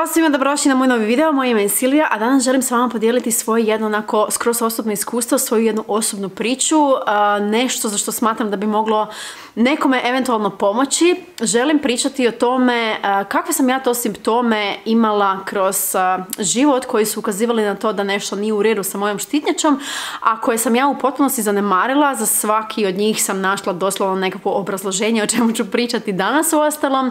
svima, dobrodošli na moj novi video. Moje ime je Silvija, a danas želim s vama podijeliti svoje jedno onako skroz osobno iskustvo, svoju jednu osobnu priču, nešto za što smatram da bi moglo nekome eventualno pomoći. Želim pričati o tome kakve sam ja to simptome imala kroz život koji su ukazivali na to da nešto nije u redu sa mojom štitnjačom, a koje sam ja u potpunosti zanemarila. Za svaki od njih sam našla doslovno nekakvo obrazloženje o čemu ću pričati danas uostalom.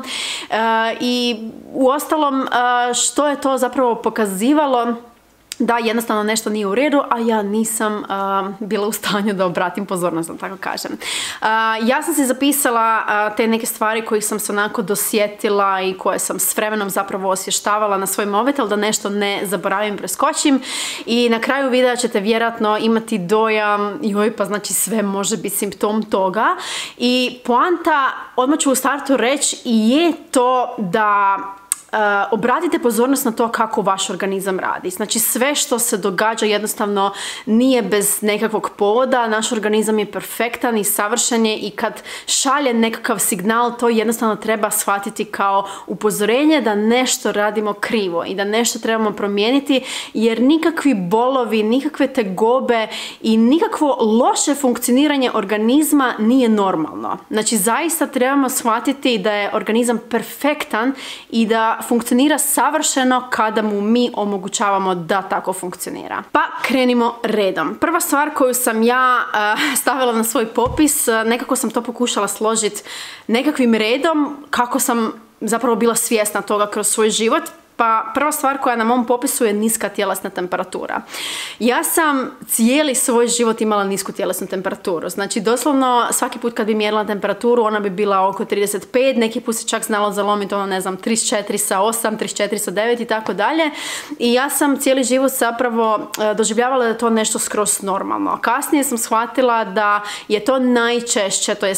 I uostalom što je to zapravo pokazivalo da jednostavno nešto nije u redu, a ja nisam bila u stanju da obratim pozornost, da tako kažem. Ja sam si zapisala te neke stvari kojih sam se onako dosjetila i koje sam s vremenom zapravo osvještavala na svoj mobitel, da nešto ne zaboravim, preskočim, i na kraju videa ćete vjerojatno imati dojam joj, pa znači sve može biti simptom toga. I poanta, odmah ću u startu reći, je to da obratite pozornost na to kako vaš organizam radi. Znači sve što se događa jednostavno nije bez nekakvog povoda. Naš organizam je perfektan i savršen je, i kad šalje nekakav signal, to jednostavno treba shvatiti kao upozorenje da nešto radimo krivo i da nešto trebamo promijeniti, jer nikakvi bolovi, nikakve tegobe i nikakvo loše funkcioniranje organizma nije normalno. Znači zaista trebamo shvatiti da je organizam perfektan i da funkcionira savršeno kada mu mi omogućavamo da tako funkcionira. Pa krenimo redom. Prva stvar koju sam ja stavila na svoj popis, nekako sam to pokušala složiti nekakvim redom kako sam zapravo bila svjesna toga kroz svoj život. Pa prva stvar koja je na mom popisu je niska tjelesna temperatura. Ja sam cijeli svoj život imala nisku tjelesnu temperaturu. Znači doslovno svaki put kad bi mjerila temperaturu ona bi bila oko 35, neki put se čak znalo zalomiti ono, ne znam, 34 sa 8, 34 sa 9 i tako dalje. I ja sam cijeli život zapravo doživljavala da je to nešto skroz normalno. Kasnije sam shvatila da je to najčešće, to je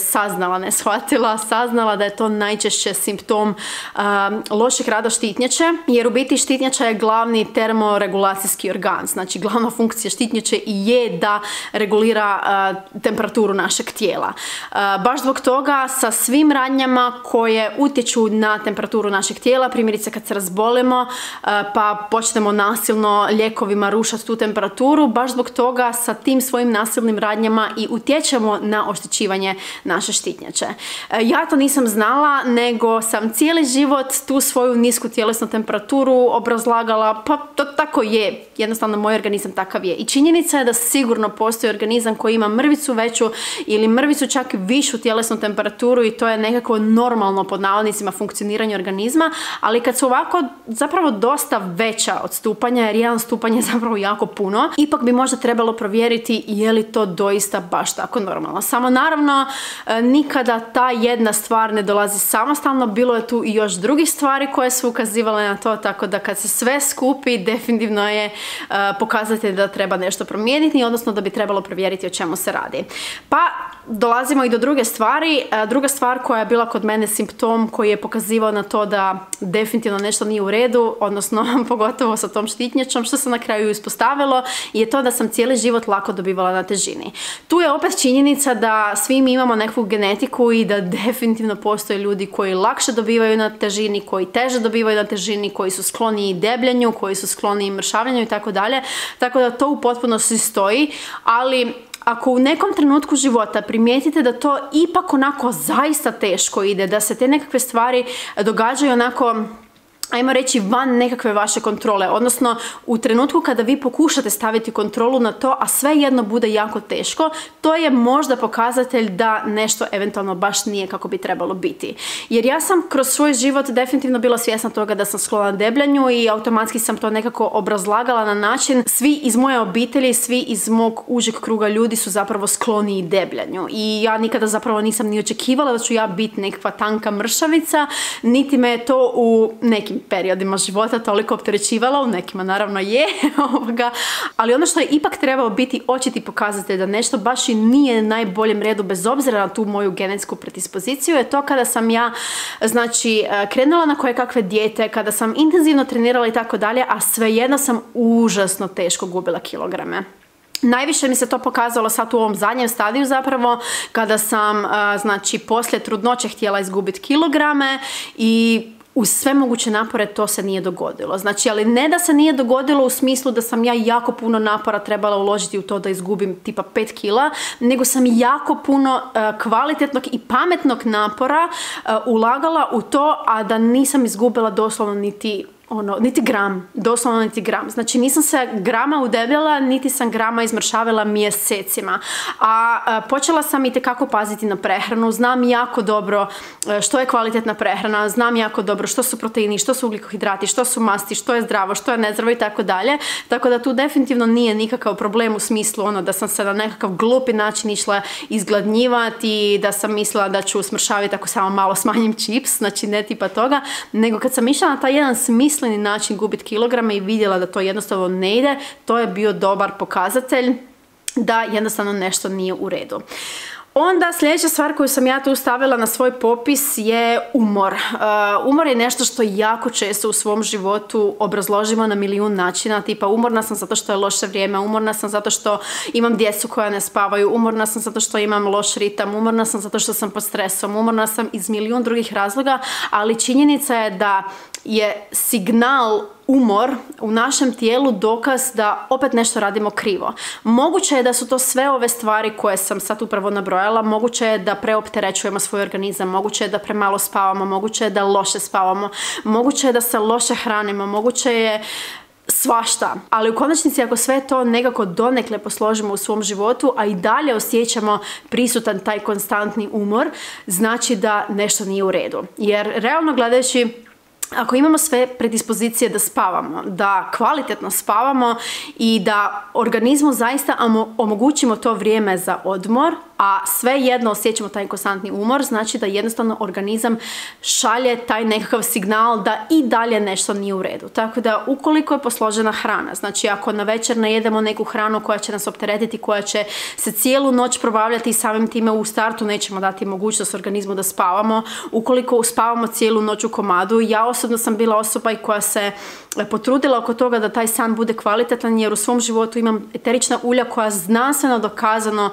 saznala da je to najčešće simptom lošeg rada štitnjače. Jer u biti štitnjača je glavni termoregulacijski organ. Znači glavna funkcija štitnjače je da regulira temperaturu našeg tijela. Baš zbog toga sa svim radnjama koje utječu na temperaturu našeg tijela, primjerice kad se razbolimo pa počnemo nasilno lijekovima rušati tu temperaturu, baš zbog toga sa tim svojim nasilnim radnjama i utječemo na oštećivanje naše štitnjače. Ja to nisam znala, nego sam cijeli život tu svoju nisku tjelesnu temperaturu obrazlagala, pa to tako je, jednostavno moj organizam takav je. I činjenica je da sigurno postoji organizam koji ima mrvicu veću ili mrvicu čak višu tjelesnu temperaturu, i to je nekako normalno pod navodnicima funkcioniranje organizma, ali kad su ovako zapravo dosta veća odstupanja, jer jedan stupanj je zapravo jako puno, ipak bi možda trebalo provjeriti je li to doista baš tako normalno. Samo naravno nikada ta jedna stvar ne dolazi samostalno, bilo je tu i još drugih stvari koje su ukazivale na to, tako da kad se sve skupi definitivno je pokazatelj da treba nešto promijeniti, odnosno da bi trebalo provjeriti o čemu se radi. Pa dolazimo i do druge stvari. Druga stvar koja je bila kod mene simptom koji je pokazivao na to da definitivno nešto nije u redu, odnosno pogotovo sa tom štitnjačom, što se na kraju ispostavilo, je to da sam cijeli život lako dobivala na težini. Tu je opet činjenica da svi mi imamo nekakvu genetiku i da definitivno postoje ljudi koji lakše dobivaju na težini, koji teže dobivaju na težini, koji su skloni debljenju, koji su skloni mršavljanju i tako dalje. Tako da to u potpunosti stoji, ali ako u nekom trenutku života primijetite da to ipak onako zaista teško ide, da se te nekakve stvari događaju onako, ajmo reći, van nekakve vaše kontrole, odnosno u trenutku kada vi pokušate staviti kontrolu na to, a svejedno bude jako teško, to je možda pokazatelj da nešto eventualno baš nije kako bi trebalo biti. Jer ja sam kroz svoj život definitivno bila svjesna toga da sam sklona debljanju i automatski sam to nekako obrazlagala na način svi iz moje obitelji, svi iz mog užeg kruga ljudi su zapravo skloni debljanju. I ja nikada zapravo nisam ni očekivala da ću ja biti nekakva tanka mršavica, niti me je to u nekim periodima života toliko opterećivalo, u nekima naravno je, ali ono što je ipak trebao biti očiti pokazatelj da nešto baš i nije na najboljem redu bez obzira na tu moju genetsku predispoziciju je to kada sam ja, znači, krenula na koje kakve dijete, kada sam intenzivno trenirala i tako dalje, a svejedno sam užasno teško gubila kilograme. Najviše mi se to pokazalo sad u ovom zadnjem stadiju zapravo, kada sam, znači, poslije trudnoće htjela izgubiti kilograme i uz sve moguće napore to se nije dogodilo. Znači, ali ne da se nije dogodilo u smislu da sam ja jako puno napora trebala uložiti u to da izgubim tipa 5 kila, nego sam jako puno kvalitetnog i pametnog napora ulagala u to, a da nisam izgubila doslovno niti gram, doslovno niti gram. Znači nisam se grama udebljala, niti sam grama izmršavila mjesecima. A počela sam itekako paziti na prehranu, znam jako dobro što je kvalitetna prehrana, znam jako dobro što su proteini, što su ugljikohidrati, što su masti, što je zdravo, što je nezdravo i tako dalje. Tako da tu definitivno nije nikakav problem u smislu da sam se na nekakav glupi način išla izgladnjivati, da sam mislila da ću smršaviti ako samo malo smanjim čips, znači ne tipa toga, nego kad sam išla na taj jedan smisleni način gubiti kilograme i vidjela da to jednostavno ne ide, to je bio dobar pokazatelj da jednostavno nešto nije u redu. Onda sljedeća stvar koju sam ja tu stavila na svoj popis je umor. Umor je nešto što jako često u svom životu obrazložimo na milijun načina, tipa umorna sam zato što je loše vrijeme, umorna sam zato što imam djecu koja ne spavaju, umorna sam zato što imam loš ritam, umorna sam zato što sam pod stresom, umorna sam iz milijun drugih razloga, ali činjenica je da je signal umor u našem tijelu dokaz da opet nešto radimo krivo. Moguće je da su to sve ove stvari koje sam sad upravo nabrojala, moguće je da preopterećujemo svoj organizam, moguće je da premalo spavamo, moguće je da loše spavamo, moguće je da se loše hranimo, moguće je svašta. Ali u konačnici ako sve to nekako donekle posložimo u svom životu, a i dalje osjećamo prisutan taj konstantni umor, znači da nešto nije u redu. Jer realno gledajući, ako imamo sve predispozicije da spavamo, da kvalitetno spavamo i da organizmu zaista omogućimo to vrijeme za odmor, a svejedno osjećamo taj konstantni umor, znači da jednostavno organizam šalje taj nekakav signal da i dalje nešto nije u redu. Tako da ukoliko je posložena hrana, znači ako na večer ne jedemo neku hranu koja će nas opteretiti, koja će se cijelu noć probavljati i samim time u startu nećemo dati mogućnost organizmu da spavamo, ukoliko uspavamo cijelu noć u komadu, ja osobno sam bila osoba koja se potrudila oko toga da taj san bude kvalitetan, jer u svom životu imam eterična ulja koja znanstveno dokazano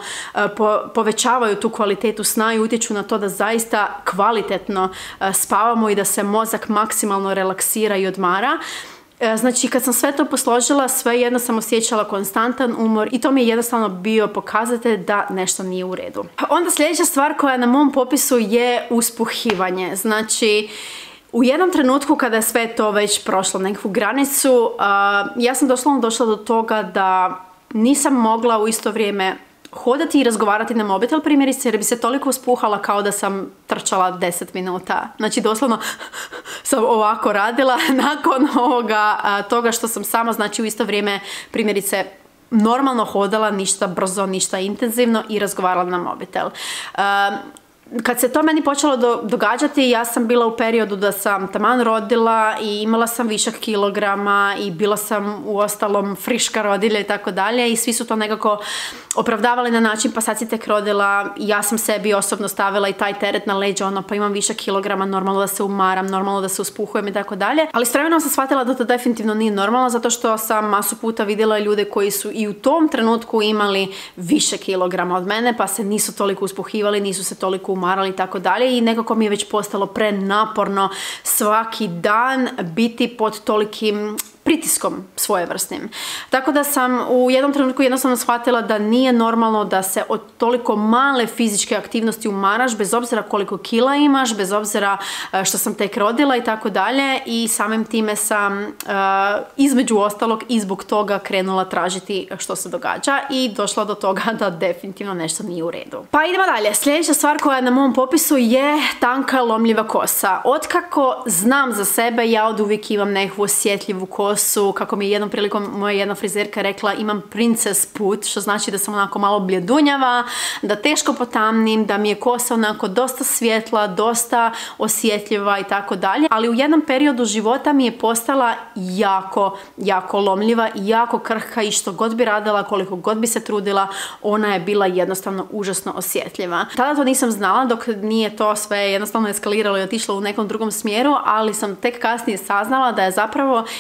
povećavaju tu kvalitetu sna i utječu na to da zaista kvalitetno spavamo i da se mozak maksimalno relaksira i odmara. Znači kad sam sve to posložila, svejedno sam osjećala konstantan umor i to mi je jednostavno bio pokazatelj da nešto nije u redu. Onda sljedeća stvar koja je na mom popisu je uspuhivanje. Znači u jednom trenutku kada je sve to već prošlo nekakvu granicu, ja sam doslovno došla do toga da nisam mogla u isto vrijeme hodati i razgovarati na mobitel primjerice, jer bi se toliko uspuhala kao da sam trčala 10 minuta. Znači doslovno sam ovako radila nakon toga što sam sama, znači u isto vrijeme primjerice normalno hodala, ništa brzo, ništa intenzivno i razgovarala na mobitel. Kad se to meni počelo događati, ja sam bila u periodu da sam taman rodila i imala sam višak kilograma i bila sam u ostalom friška rodilja i tako dalje i svi su to nekako opravdavali na način pa sad si tek rodila, ja sam sebi osobno stavila i taj teret na leđa, pa imam višak kilograma, normalno da se umaram, normalno da se uspuhujem i tako dalje, ali s vremenom sam shvatila da to definitivno nije normalno zato što sam masu puta vidjela ljude koji su i u tom trenutku imali više kilograma od mene pa se nisu toliko uspuhivali, nisu se toliko umarali i tako dalje i nekako mi je već postalo prenaporno svaki dan biti pod tolikim pritiskom svojevrsnim. Tako da sam u jednom trenutku jednostavno shvatila da nije normalno da se od toliko male fizičke aktivnosti umaraš, bez obzira koliko kila imaš, bez obzira što sam tek rodila i tako dalje i samim time sam između ostalog i zbog toga krenula tražiti što se događa i došla do toga da definitivno nešto nije u redu. Pa idemo dalje. Sljedeća stvar koja je na mom popisu je tanka lomljiva kosa. Otkako znam za sebe, ja od uvijek imam nekakvu osjetljivu kosu, kako mi je jednom prilikom moja jedna frizerka rekla, imam princess put, što znači da sam onako malo bljedunjava, da teško potamnim, da mi je kosa onako dosta svjetla, dosta osjetljiva i tako dalje, ali u jednom periodu života mi je postala jako lomljiva i jako krhka i što god bi radila, koliko god bi se trudila, ona je bila jednostavno užasno osjetljiva. Tada to nisam znala dok nije to sve jednostavno eskaliralo i otišlo u nekom drugom smjeru, ali sam tek kasnije saznala da je zapravo jedan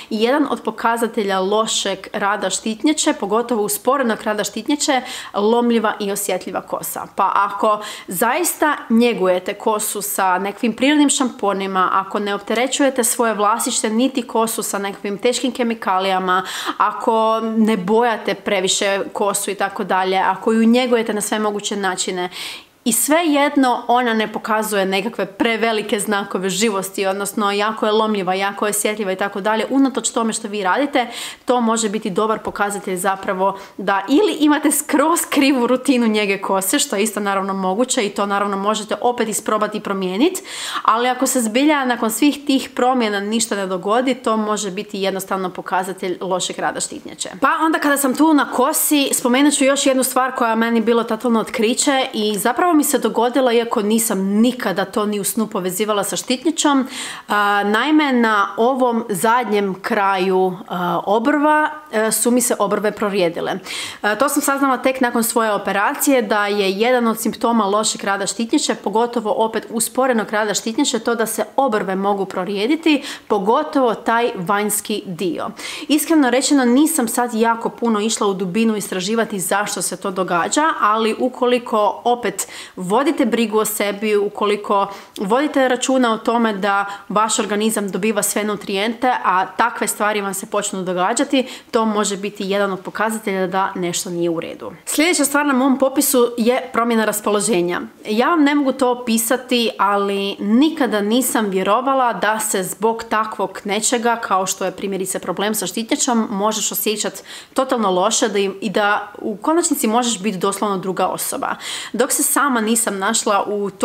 jedan od pokazatelja lošeg rada štitnjače, pogotovo usporenog rada štitnjače, lomljiva i osjetljiva kosa. Pa ako zaista njegujete kosu sa nekakvim prirodnim šamponima, ako ne opterećujete svoje vlasište niti kosu sa nekakvim teškim kemikalijama, ako ne bojate previše kosu i tako dalje, ako ju njegujete na sve moguće načine i svejedno ona ne pokazuje nekakve prevelike znakove živosti, odnosno jako je lomljiva, jako je osjetljiva i tako dalje, unatoč tome što vi radite, to može biti dobar pokazatelj zapravo da ili imate skroz krivu rutinu njege kose, što je isto naravno moguće i to naravno možete opet isprobati i promijeniti, ali ako se zbilja nakon svih tih promjena ništa ne dogodi, to može biti jednostavno pokazatelj lošeg rada štitnjače. Pa onda kada sam tu na kosi, spomenut ću još jednu stvar koja je meni bilo totalno otkriće i zapravo mi se dogodilo, iako nisam nikada to ni u snu povezivala sa štitnjačom. Naime, na ovom zadnjem kraju obrva su mi se obrve prorijedile. To sam saznala tek nakon svoje operacije, da je jedan od simptoma lošeg rada štitnjače, pogotovo opet usporenog rada štitnjače, to da se obrve mogu prorijediti, pogotovo taj vanjski dio. Iskreno rečeno, nisam sad jako puno išla u dubinu istraživati zašto se to događa, ali ukoliko opet vodite brigu o sebi, ukoliko vodite računa o tome da vaš organizam dobiva sve nutrijente, a takve stvari vam se počnu događati, to može biti jedan od pokazatelja da nešto nije u redu. Sljedeća stvar na mom popisu je promjena raspoloženja. Ja vam ne mogu to opisati, ali nikada nisam vjerovala da se zbog takvog nečega, kao što je primjerice problem sa štitnjačom, možeš osjećati totalno loše i da u konačnici možeš biti doslovno druga osoba. Dok se sama nisam našla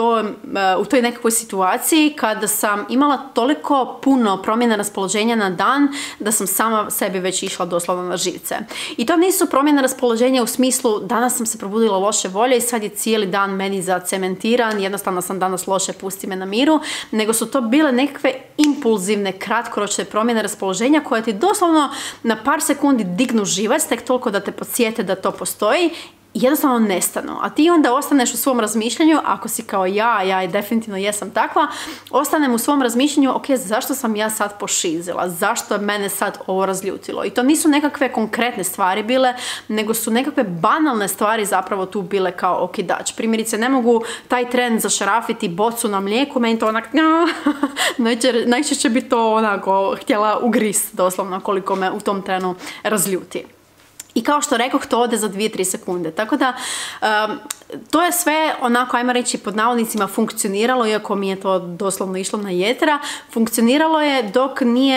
u toj nekakvoj situaciji kada sam imala toliko puno promjena raspoloženja na dan da sam sama sebi već išla doslovno na živce. I to nisu promjene raspoloženja u smislu danas sam se probudila loše volje i sad je cijeli dan meni zacementiran, jednostavno sam danas loše, pusti me na miru, nego su to bile nekakve impulzivne, kratkoročne promjene raspoloženja koje ti doslovno na par sekundi dignu živac, tek toliko da te podsjete da to postoji, jednostavno nestanu. A ti onda ostaneš u svom razmišljanju, ako si kao ja i definitivno jesam takva, ostanem u svom razmišljanju, ok, zašto sam ja sad pošizila, zašto je mene sad ovo razljutilo. I to nisu nekakve konkretne stvari bile, nego su nekakve banalne stvari zapravo tu bile kao okidač. Primjerice, ne mogu taj tren zašarafiti bocu na mlijeku, meni to onak, najčešće bi to onako htjela ugrist, doslovno, koliko me u tom trenu razljuti. I kao što rekoh, to ode za 2-3 sekunde. Tako da, to je sve onako, ajmo reći, pod navodnicima funkcioniralo, iako mi je to doslovno išlo na jetra. Funkcioniralo je dok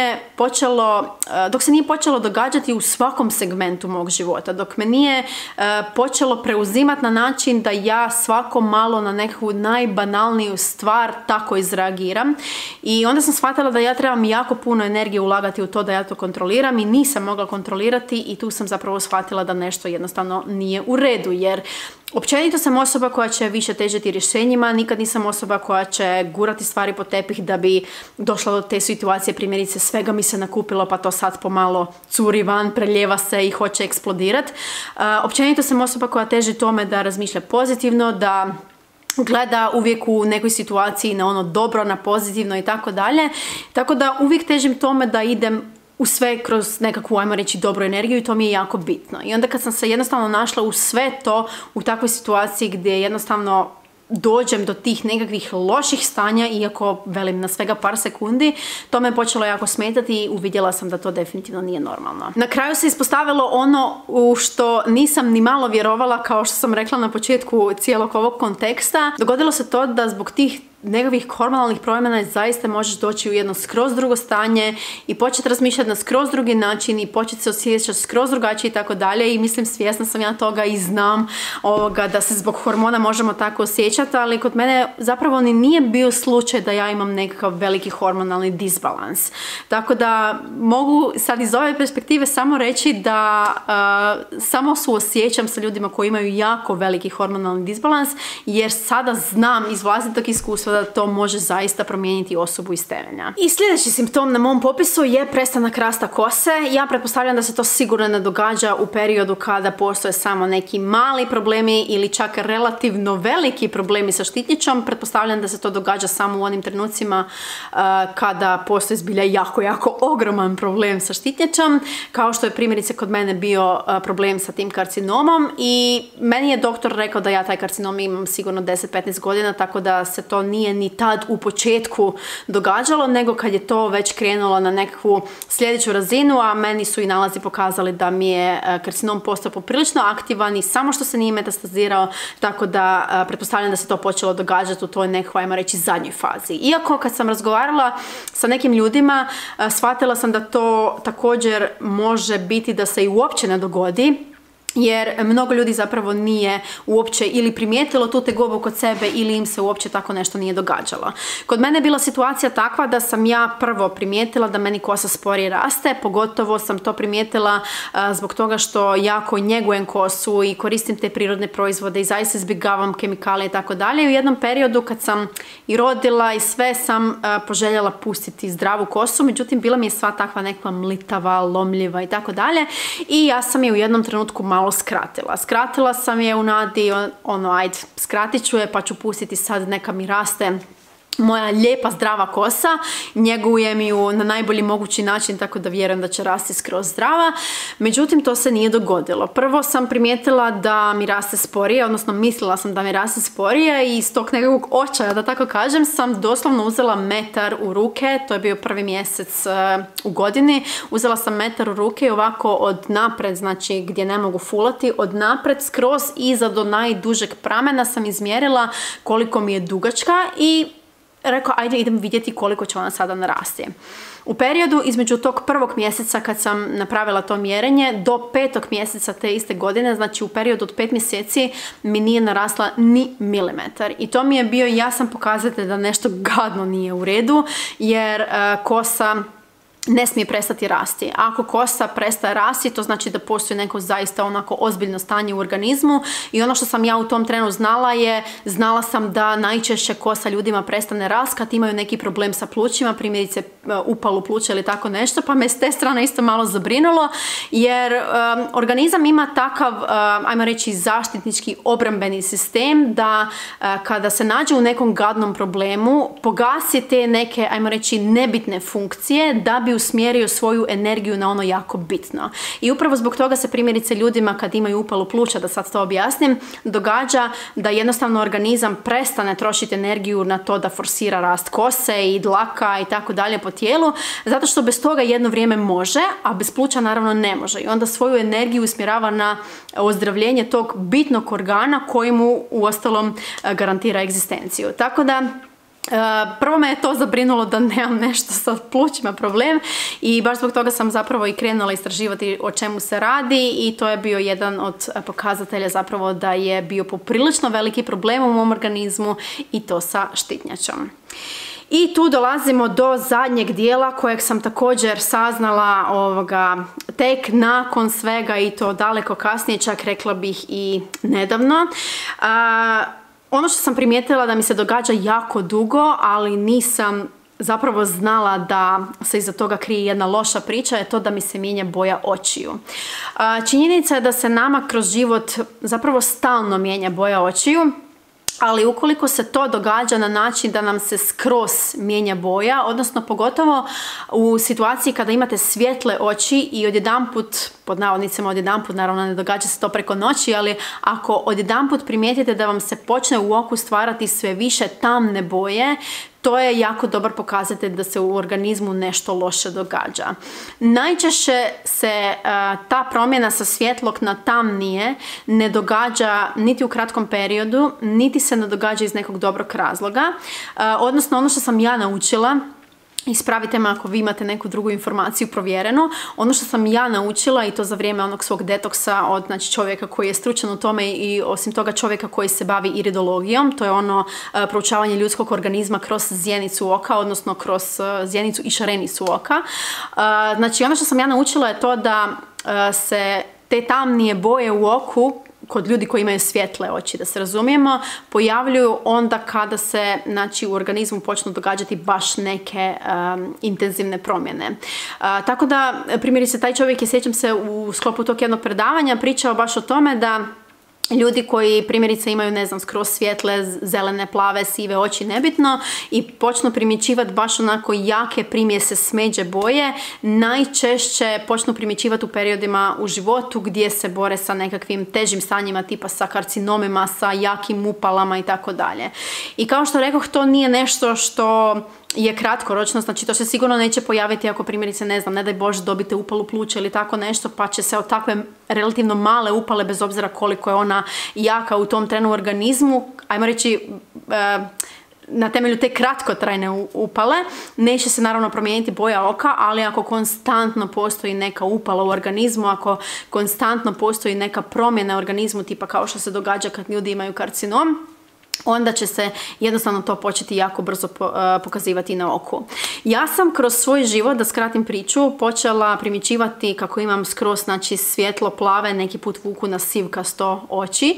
se nije počelo događati u svakom segmentu mog života. Dok me nije počelo preuzimati na način da ja svako malo na nekakvu najbanalniju stvar tako izreagiram. I onda sam shvatila da ja trebam jako puno energije ulagati u to da ja to kontroliram i nisam mogla kontrolirati i tu sam zapravo shvatila da nešto jednostavno nije u redu, jer općenito sam osoba koja će više težiti rješenjima, nikad nisam osoba koja će gurati stvari po tepih da bi došla do te situacije, primjerice svega mi se nakupilo pa to sad pomalo curi van, preljeva se i hoće eksplodirati. Općenito sam osoba koja teži tome da razmišlja pozitivno, da gleda uvijek u nekoj situaciji na ono dobro, na pozitivno i tako dalje. Tako da uvijek težim tome da idem u sve kroz nekakvu, ajmo reći, dobru energiju i to mi je jako bitno. I onda kad sam se jednostavno našla u sve to, u takvoj situaciji gdje jednostavno dođem do tih nekakvih loših stanja, iako velim na svega par sekundi, to me počelo jako smetati i uvidjela sam da to definitivno nije normalno. Na kraju se ispostavilo ono u što nisam ni malo vjerovala, kao što sam rekla na početku cijelog ovog konteksta. Dogodilo se to da zbog tih nekakvih hormonalnih promjena zaista možeš doći u jedno skroz drugo stanje i početi razmišljati na skroz drugi način i početi se osjećati skroz drugačije i tako dalje. I mislim, svjesna sam ja toga i znam da se zbog hormona možemo tako osjećati, ali kod mene zapravo ni nije bio slučaj da ja imam nekakav veliki hormonalni disbalans. Tako da mogu sad iz ove perspektive samo reći da samo suosjećam sa ljudima koji imaju jako veliki hormonalni disbalans, jer sada znam iz vlastitog iskustva da to može zaista promijeniti osobu iz temelja. I sljedeći simptom na mom popisu je prestanak rasta kose. Ja pretpostavljam da se to sigurno ne događa u periodu kada postoje samo neki mali problemi ili čak relativno veliki problemi sa štitnjačom. Pretpostavljam da se to događa samo u onim trenucima kada postoji zbilja jako ogroman problem sa štitnjačom, kao što je primjerice kod mene bio problem sa tim karcinomom, i meni je doktor rekao da ja taj karcinom imam sigurno 10-15 godina, tako da se to nije ni tad u početku događalo, nego kad je to već krenulo na nekakvu sljedeću razinu, a meni su i nalazi pokazali da mi je karcinom postao poprilično aktivan i samo što se nije metastazirao, tako da pretpostavljam da se to počelo događati u toj nekakvoj, ajmo reći, zadnjoj fazi. Iako kad sam razgovarala sa nekim ljudima, shvatila sam da to također može biti da se i uopće ne dogodi, jer mnogo ljudi zapravo nije uopće ili primijetilo tu tegobu kod sebe ili im se uopće tako nešto nije događalo. Kod mene je bila situacija takva da sam ja prvo primijetila da meni kosa sporije raste, pogotovo sam to primijetila zbog toga što jako njegujem kosu i koristim te prirodne proizvode i zaista izbjegavam kemikalije i tako dalje. U jednom periodu kad sam i rodila i sve sam poželjela pustiti zdravu kosu, međutim bila mi je sva takva nekakva mlitava, lomljiva i tako dalje, i ja sam je u jednom trenutku malo skratila. Skratila sam je u nadi, ajde, skratit ću je pa ću pustiti sad neka mi raste moja lijepa zdrava kosa, njegujem ju na najbolji mogući način, tako da vjerujem da će rasti skroz zdrava. Međutim, to se nije dogodilo. Prvo sam primijetila da mi raste sporije, odnosno mislila sam da mi raste sporije, i iz tog nekakvog očaja, da tako kažem, sam doslovno uzela metar u ruke. To je bio prvi mjesec u godini. Uzela sam metar u ruke i ovako od napred, znači gdje ne mogu fulati, od napred skroz iza do najdužeg pramena sam izmjerila koliko mi je dugačka i rekao, ajde idem vidjeti koliko će ona sada narasti. U periodu između tog prvog mjeseca kad sam napravila to mjerenje do 5. mjeseca te iste godine, znači u periodu od 5 mjeseci mi nije narasla ni milimetar. I to mi je bio jasan pokazatelj da nešto gadno nije u redu, jer kosa ne smije prestati rasti. Ako kosa prestaje rasti, to znači da postoji neko zaista onako ozbiljno stanje u organizmu, i ono što sam ja u tom trenu znala sam da najčešće kosa ljudima prestane rasti kad imaju neki problem sa plućima, primjerice upalu pluća ili tako nešto, pa me s te strane isto malo zabrinulo, jer organizam ima takav, ajmo reći, zaštitnički obrambeni sistem da kada se nađe u nekom gadnom problemu, pogasi te neke, ajmo reći, nebitne funkcije da bi usmjerio svoju energiju na ono jako bitno. I upravo zbog toga se primjerice ljudima kad imaju upalu pluća, da sad to objasnim, događa da jednostavno organizam prestane trošiti energiju na to da forsira rast kose i dlaka i tako dalje po tijelu, zato što bez toga jedno vrijeme može, a bez pluća naravno ne može. I onda svoju energiju usmjerava na ozdravljenje tog bitnog organa koji mu uostalom garantira egzistenciju. Tako da prvo me je to zabrinulo da nemam nešto sa plućima problem, i baš zbog toga sam zapravo i krenula istraživati o čemu se radi, i to je bio jedan od pokazatelja zapravo da je bio poprilično veliki problem u mom organizmu, i to sa štitnjačom. I tu dolazimo do zadnjeg dijela kojeg sam također saznala tek nakon svega, i to daleko kasnije, čak rekla bih i nedavno. Ono što sam primijetila da mi se događa jako dugo, ali nisam zapravo znala da se iza toga krije jedna loša priča, je to da mi se mijenja boja očiju. Činjenica je da se nama kroz život zapravo stalno mijenja boja očiju, ali ukoliko se to događa na način da nam se skroz mijenja boja, odnosno pogotovo u situaciji kada imate svjetle oči i odjedanput, pod navodnicima odjedanput, naravno ne događa se to preko noći, ali ako odjedanput primijetite da vam se počne u oku stvarati sve više tamne boje, to je jako dobar pokazatelj da se u organizmu nešto loše događa. Najčešće se ta promjena sa svjetlog na tamnije ne događa niti u kratkom periodu, niti se ne događa iz nekog dobrog razloga. Odnosno, ono što sam ja naučila, ispravite me ako vi imate neku drugu informaciju provjerenu, ono što sam ja naučila, i to za vrijeme onog svog detoksa od čovjeka koji je stručan u tome, i osim toga čovjeka koji se bavi iridologijom, to je ono proučavanje ljudskog organizma kroz zjenicu oka, odnosno kroz zjenicu i šarenicu oka. Znači ono što sam ja naučila je to da se te tamnije boje u oku kod ljudi koji imaju svjetle oči, da se razumijemo, pojavljuju onda kada se, znači, u organizmu počnu događati baš neke intenzivne promjene. Tako da, primjerice, taj čovjek je, sjećam se, u sklopu tog jednog predavanja pričao baš o tome da ljudi koji primjerice imaju, ne znam, skroz svjetle, zelene, plave, sive oči, nebitno, i počnu primjećivati baš onako jake primjese smeđe boje, najčešće počnu primjećivati u periodima u životu gdje se bore sa nekakvim težim stanjima, tipa sa karcinomima, sa jakim upalama i tako dalje. I kao što rekoh, to nije nešto što je kratkoročno, znači to se sigurno neće pojaviti ako primjerice, ne znam, ne daj Bože, dobite upalu pluća ili tako nešto, pa će se od takve relativno male upale, bez obzira koliko je ona jaka u tom trenu u organizmu, ajmo reći, na temelju te kratkotrajne upale, neće se naravno promijeniti boja oka, ali ako konstantno postoji neka upala u organizmu, ako konstantno postoji neka promjena u organizmu, tipa kao što se događa kad ljudi imaju karcinom, onda će se jednostavno to početi jako brzo pokazivati na oku. Ja sam kroz svoj život, da skratim priču, počela primjećivati kako imam skroz, znači, svjetlo plave, neki put vuku na sivkasto oči.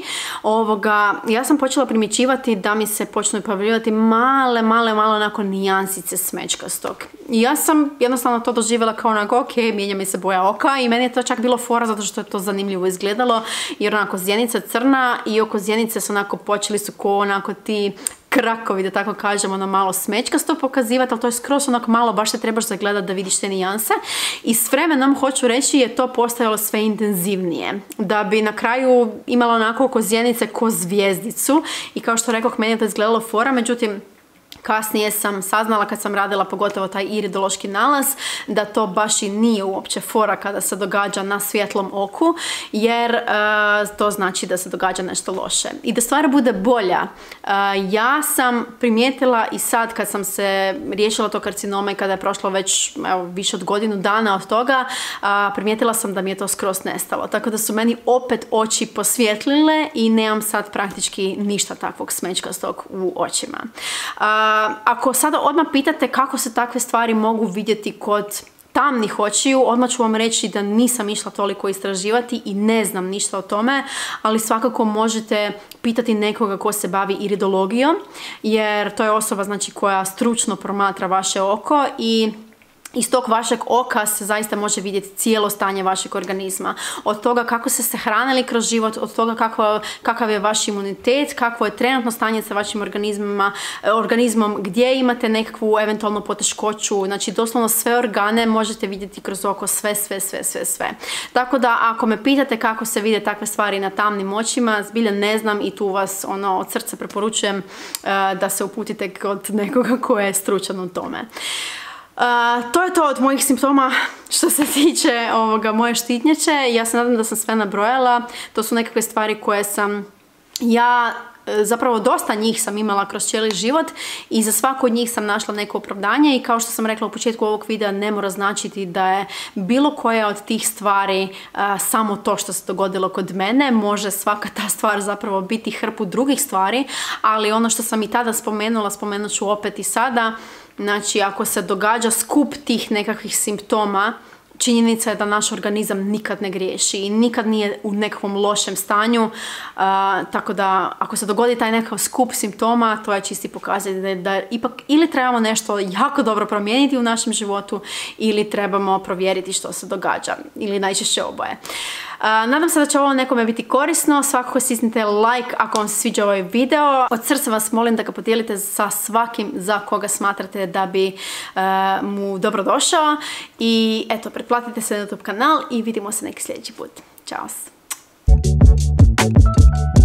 Ja sam počela primjećivati da mi se počnu pojavljivati male onako nijansice smeđkastog. I ja sam jednostavno to doživjela kao onako, ok, mijenja mi se boja oka, i meni je to čak bilo fora zato što je to zanimljivo izgledalo, jer onako zjenica crna i oko zjenice su onako počeli su onako ti krakovi, da tako kažemo, ono malo smeđkasto pokazivati, ali to je skroz onako malo, baš se trebaš zagledati da vidiš te nijanse. I s vremenom, hoću reći, je to postajalo sve intenzivnije, da bi na kraju imala onako oko zjenice ko zvijezdicu, i kao što rekoh, meni je to izgledalo fora, međutim, kasnije sam saznala, kad sam radila pogotovo taj iridološki nalaz, da to baš i nije uopće fora kada se događa na svjetlom oku, jer to znači da se događa nešto loše. I da stvar bude bolja, ja sam primijetila i sad kad sam se riješila to karcinoma i kada je prošlo već više od godinu dana od toga, primijetila sam da mi je to skroz nestalo. Tako da su meni opet oči posvjetlile i nemam sad praktički ništa takvog smeđkastog u očima. Ako sada odmah pitate kako se takve stvari mogu vidjeti kod tamnih očiju, odmah ću vam reći da nisam išla toliko istraživati i ne znam ništa o tome, ali svakako možete pitati nekoga ko se bavi iridologijom, jer to je osoba, znači, koja stručno promatra vaše oko, i iz tog vašeg oka se zaista može vidjeti cijelo stanje vašeg organizma. Od toga kako ste se hranili kroz život, od toga kakav je vaš imunitet, kakvo je trenutno stanje sa vašim organizmom, gdje imate nekakvu eventualnu poteškoću, znači doslovno sve organe možete vidjeti kroz oko, sve. Tako da ako me pitate kako se vide takve stvari na tamnim očima, zbilja ne znam, i tu vas od srca preporučujem da se uputite kod nekoga ko je stručan u tome. To je to od mojih simptoma što se tiče moje štitnjače. Ja se nadam da sam sve nabrojala. To su nekakve stvari koje sam zapravo dosta njih sam imala kroz cijeli život i za svaku od njih sam našla neko opravdanje, i kao što sam rekla u početku ovog videa, ne mora značiti da je bilo koja od tih stvari samo to što se dogodilo kod mene. Može svaka ta stvar zapravo biti hrpu drugih stvari, ali ono što sam i tada spomenula, spomenut ću opet i sada. Znači, ako se događa skup tih nekakvih simptoma, činjenica je da naš organizam nikad ne griješi i nikad nije u nekakvom lošem stanju, tako da ako se dogodi taj nekakav skup simptoma, to je čisti pokazatelj da ipak ili trebamo nešto jako dobro promijeniti u našem životu, ili trebamo provjeriti što se događa, ili najčešće oboje. Nadam se da će ovo nekome biti korisno. Svakako stisnite like ako vam se sviđa ovaj video. Od srca vas molim da ga podijelite sa svakim za koga smatrate da bi mu dobro došao. I eto, pretplatite se na YouTube kanal i vidimo se neki sljedeći put. Ćao!